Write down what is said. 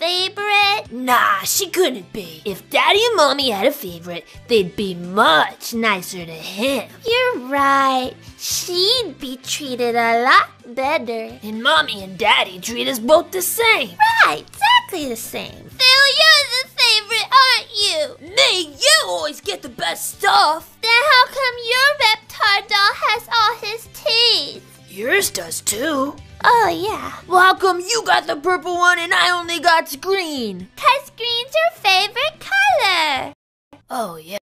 favorite? Nah, she couldn't be. If Daddy and Mommy had a favorite, they'd be much nicer to him. You're right. She'd be treated a lot better. And Mommy and Daddy treat us both the same. Right, exactly the same. Phil, you're the favorite, aren't you? Me, you always get the best stuff. Then how come your Reptar doll has all his teeth? Yours does too. Oh, yeah. Well, how come you got the purple one and I only got green? 'Cause green's your favorite color. Oh, yeah.